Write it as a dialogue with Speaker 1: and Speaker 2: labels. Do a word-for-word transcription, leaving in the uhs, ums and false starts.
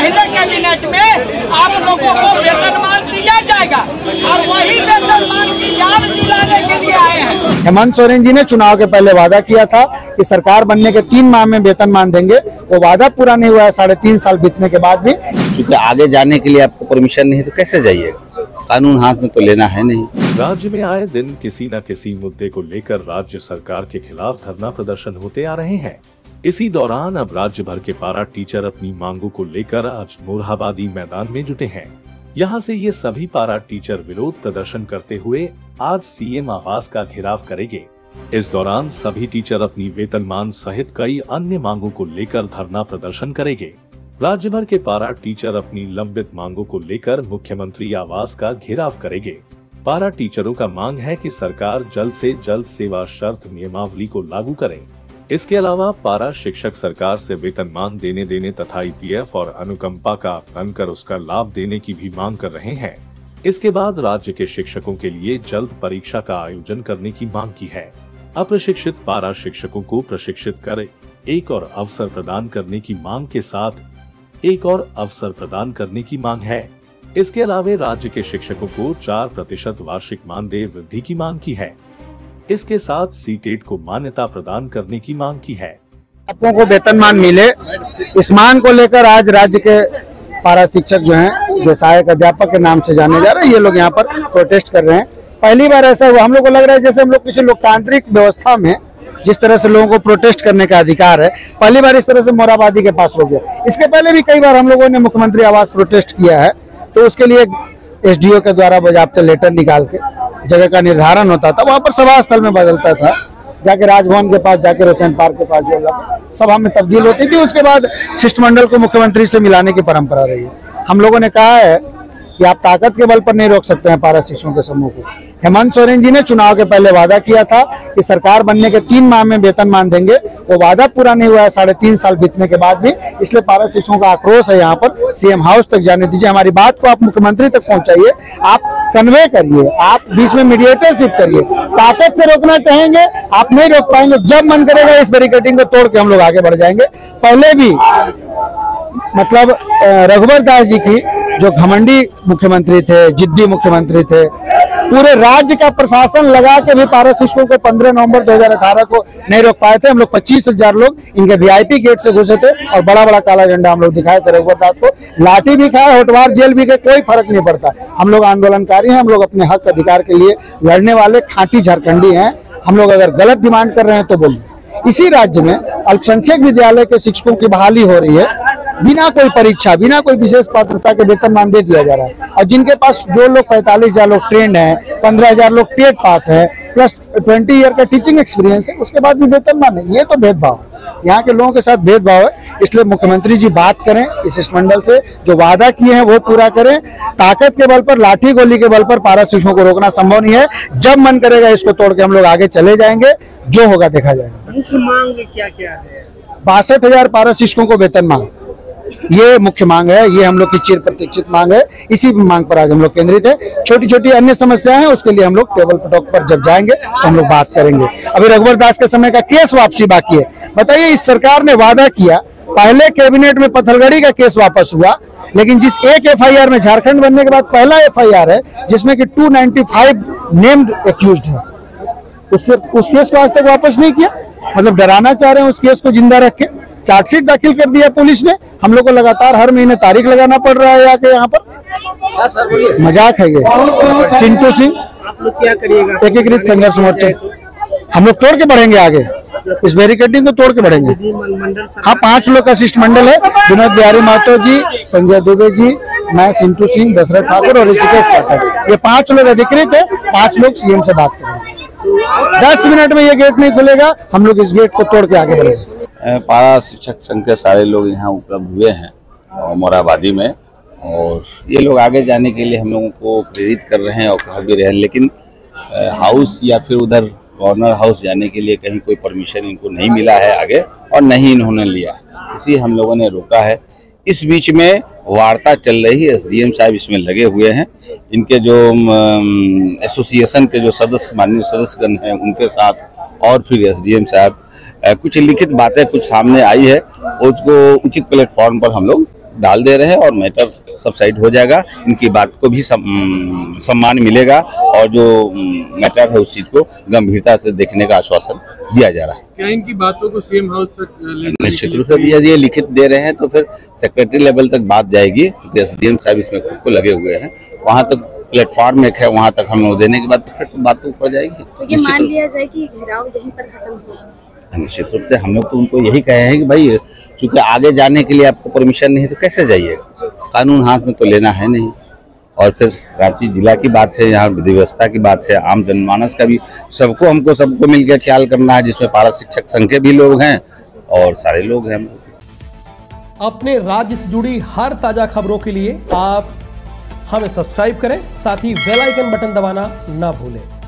Speaker 1: पहले कैबिनेट में आप लोगों को वेतनमान दिया जाएगा और वही वेतनमान की याद दिलाने के लिए आए हैं।
Speaker 2: हेमंत सोरेन जी ने चुनाव के पहले वादा किया था कि सरकार बनने के तीन माह में वेतनमान देंगे, वो वादा पूरा नहीं हुआ है साढ़े तीन साल बीतने के बाद भी।
Speaker 3: क्योंकि आगे जाने के लिए आपको परमिशन नहीं है तो कैसे जाइएगा, कानून हाथ में तो लेना है नहीं।
Speaker 4: राज्य में आए दिन किसी न किसी मुद्दे को लेकर राज्य सरकार के खिलाफ धरना प्रदर्शन होते आ रहे हैं। इसी दौरान अब राज्य भर के पारा टीचर अपनी मांगों को लेकर आज मोरहाबादी मैदान में जुटे हैं। यहां से ये सभी पारा टीचर विरोध प्रदर्शन करते हुए आज सीएम आवास का घेराव करेंगे। इस दौरान सभी टीचर अपनी वेतनमान सहित कई अन्य मांगों को लेकर धरना प्रदर्शन करेंगे। राज्य भर के पारा टीचर अपनी लंबित मांगों को लेकर मुख्यमंत्री आवास का घेराव करेंगे। पारा टीचरों का मांग है कि सरकार जल्द से जल्द सेवा शर्त नियमावली को लागू करे। इसके अलावा पारा शिक्षक सरकार से वेतनमान देने देने तथा ईपीएफ और अनुकंपा का बनकर उसका लाभ देने की भी मांग कर रहे हैं। इसके बाद राज्य के शिक्षकों के लिए जल्द परीक्षा का आयोजन करने की मांग की है। अप्रशिक्षित पारा शिक्षकों को प्रशिक्षित कर एक और अवसर प्रदान करने की मांग के साथ एक और अवसर प्रदान करने की मांग है। इसके अलावा राज्य के शिक्षकों को चार प्रतिशत वार्षिक मानदेय वृद्धि की मांग की है। इसके साथ सीटेट को मान्यता प्रदान करने की मांग की है।
Speaker 2: आपको को वेतनमान मिले, इस मांग को लेकर आज राज्य के पारा शिक्षक जो हैं, जो सहायक अध्यापक के नाम से जाने जा रहे हैं, ये लोग यहाँ पर प्रोटेस्ट कर रहे हैं। पहली बार ऐसा हुआ, हम लोग को लग रहा है जैसे हम लोग किसी लोकतांत्रिक व्यवस्था में जिस तरह से लोगों को प्रोटेस्ट करने का अधिकार है, पहली बार इस तरह से मोरहाबादी के पास हो गया। इसके पहले भी कई बार हम लोगों ने मुख्यमंत्री आवास प्रोटेस्ट किया है, तो उसके लिए एसडीओ के द्वारा बजाबते लेटर निकाल के जगह का निर्धारण होता था, वहां पर सभा स्थल में बदलता था, जाके राजभवन के पास, जाके रोशन पार्क के पास जो सभा में तब्दील होती थी। उसके बाद शिष्टमंडल को मुख्यमंत्री से मिलाने की परंपरा रही है। हम लोगों ने कहा है कि आप ताकत के बल पर नहीं रोक सकते हैं पारा शिक्षकों के समूह को। हेमंत सोरेन जी ने चुनाव के पहले वादा किया था कि सरकार बनने के तीन माह में वेतनमान देंगे, वो वादा पूरा नहीं हुआ है साढ़े तीन साल बीतने के बाद भी। इसलिए पारा शिक्षकों का आक्रोश है यहाँ पर। सीएम हाउस तक जाने दीजिए, हमारी बात को आप मुख्यमंत्री तक पहुंचाइए, आप कन्वे करिए, आप बीच में मीडिएटरशिप करिए। ताकत से रोकना चाहेंगे, आप नहीं रोक पाएंगे। जब मन करेगा इस बैरिकेडिंग को तोड़ के हम लोग आगे बढ़ जाएंगे। पहले भी मतलब रघुवर दास जी की जो घमंडी मुख्यमंत्री थे, जिद्दी मुख्यमंत्री थे, पूरे राज्य का प्रशासन लगा के भी पारा शिक्षकों को पंद्रह नवंबर दो हज़ार अठारह को नहीं रोक पाए थे। हम लोग पच्चीस हजार लोग इनके वीआईपी गेट से घुसे थे और बड़ा बड़ा काला झंडा हम लोग दिखाए थे रघुवर दास को। लाठी भी खाए, होटवार जेल भी गए, कोई फर्क नहीं पड़ता। हम लोग आंदोलनकारी हैं, हम लोग अपने हक अधिकार के लिए लड़ने वाले खांटी झारखंडी हैं। हम लोग अगर गलत डिमांड कर रहे हैं तो बोलिए। इसी राज्य में अल्पसंख्यक विद्यालय के शिक्षकों की बहाली हो रही है, बिना कोई परीक्षा, बिना कोई विशेष पात्रता के वेतनमान दे दिया जा रहा है। और जिनके पास जो लोग पैंतालीस हजार लोग ट्रेंड हैं, पंद्रह हजार लोग टेट पास है, प्लस ट्वेंटी ईयर का टीचिंग एक्सपीरियंस है, उसके बाद भी वेतनमान है। ये तो भेदभाव है, यहाँ के लोगों के साथ भेदभाव है। इसलिए मुख्यमंत्री जी बात करें इस शिष्टमंडल से, जो वादा किए हैं वो पूरा करें। ताकत के बल पर, लाठी गोली के बल पर पारा शिक्षकों को रोकना संभव नहीं है। जब मन करेगा इसको तोड़ के हम लोग आगे चले जाएंगे, जो होगा देखा जाएगा।
Speaker 1: मुख्य मांग क्या क्या है?
Speaker 2: बासठ हजार पारा शिक्षकों को वेतन मांग, ये मुख्य मांग है। ये हम लोग की चिर प्रतीक्षित मांग है। इसी मांग पर आज हम लोग केंद्रित है। छोटी छोटी अन्य समस्याएं हैं, उसके लिए हम लोग टेबल टॉक पर जब जाएंगे तो हम लोग बात करेंगे। अभी रघुवर दास के समय का केस वापसी बाकी है। बताइए, इस सरकार ने वादा किया, पहले कैबिनेट में पत्थलगड़ी का केस वापस हुआ, लेकिन जिस एक एफआईआर में, झारखंड बनने के बाद पहला एफआईआर है जिसमें कि दो सौ पचानवे नेम्ड एक्यूज्ड है, उससे उस केस को आज तक वापस नहीं किया। मतलब डराना चाह रहे हैं उस केस को जिंदा रख के। चार्जशीट दाखिल कर दिया पुलिस ने। हम लोग को लगातार हर महीने तारीख लगाना पड़ रहा है आके यहाँ पर। मजाक है ये। सिंटू सिंह,
Speaker 1: आप लोग क्या करिएगा?
Speaker 2: एकीकृत संघर्ष मोर्चा हम लोग तोड़ के बढ़ेंगे आगे, इस बैरिकेडिंग को तोड़ के बढ़ेंगे। हाँ, पांच लोग का शिष्टमंडल है। विनोद बिहारी महतो जी, संजय दुबे जी, मैं, सिंटू सिंह, दशरथ ठाकुर और ऋषिकेश ठाकुर, ये पांच लोग अधिकृत है। पांच लोग सीएम से बात करेंगे। दस मिनट में ये गेट नहीं खुलेगा, हम लोग इस गेट को तोड़ के आगे बढ़ेंगे।
Speaker 3: पारा शिक्षक संघ के सारे लोग यहाँ उपलब्ध हुए हैं मोरहाबादी में, और ये लोग आगे जाने के लिए हम लोगों को प्रेरित कर रहे हैं और कह भी रहे हैं। लेकिन हाउस या फिर उधर गवर्नर हाउस जाने के लिए कहीं कोई परमिशन इनको नहीं मिला है आगे, और नहीं इन्होंने लिया, इसी हम लोगों ने रोका है। इस बीच में वार्ता चल रही है, एसडीएम साहब इसमें लगे हुए हैं। इनके जो एसोसिएशन के जो सदस्य, माननीय सदस्यगण हैं, उनके साथ, और फिर एसडीएम साहब, कुछ लिखित बातें कुछ सामने आई है, उसको उचित प्लेटफॉर्म पर हम लोग डाल दे रहे हैं और मैटर सब साइड हो जाएगा। इनकी बात को भी सम, सम्मान मिलेगा और जो मैटर है उस चीज को गंभीरता से देखने का आश्वासन दिया जा रहा है।
Speaker 5: क्या इनकी बातों को सीएम हाउस तक ले
Speaker 3: निश्चित रूप से भैया ये लिखित दे रहे हैं तो फिर सेक्रेटरी लेवल तक बात जाएगी, क्योंकि एसडीएम साहब इसमें खुद को लगे हुए हैं। वहाँ तक प्लेटफॉर्म एक है, वहाँ तक हम लोग देने के बाद फिर तो बात ऊपर जाएगी।
Speaker 6: तो ये मान लिया जाए कि घेराव यहीं पर खत्म होगा?
Speaker 3: निश्चित रूप से हम लोग तो उनको यही कहे हैं कि भाई क्योंकि आगे जाने के लिए आपको परमिशन नहीं तो कैसे जाइएगा, कानून हाथ में तो लेना है नहीं। और फिर रांची जिला की बात है, यहाँ विधि व्यवस्था की बात है, आम जनमानस का भी सबको हमको सबको मिलकर ख्याल करना है, जिसमें पारा शिक्षक संघ के भी लोग हैं और सारे लोग हैं।
Speaker 7: अपने राज्य से जुड़ी हर ताजा खबरों के लिए आप हमें सब्सक्राइब करें, साथ ही बेल आइकन बटन दबाना ना भूलें।